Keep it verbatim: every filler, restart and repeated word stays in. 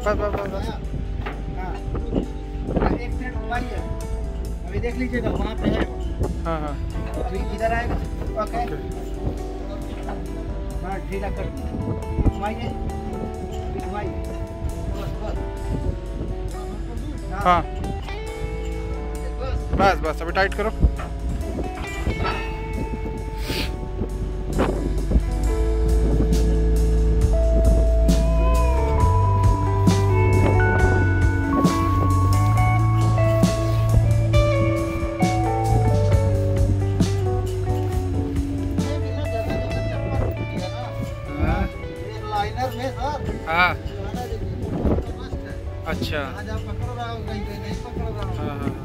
बस बस बस बस। हाँ, एक मिनट घुमाइए, अभी देख लीजिएगा वहाँ पे है। हाँ हाँ अभी इधर आएगा। ओके, हाँ ढीला कर घुमाइए, अभी घुमाइए। हाँ बस बस अभी टाइट करो। हाँ अच्छा, पकड़ रहा हूँ, नहीं पकड़ रहा हूँ। हाँ हाँ